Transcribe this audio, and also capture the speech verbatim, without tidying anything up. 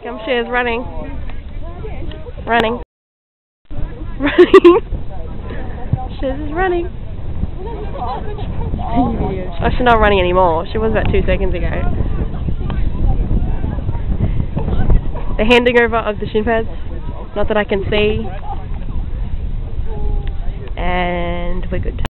Come, Shiz, running. Running. Running. Shiz is running. Oh, she's not running anymore. She was about two seconds ago. The handing over of the shin pads. Not that I can see. And we're good.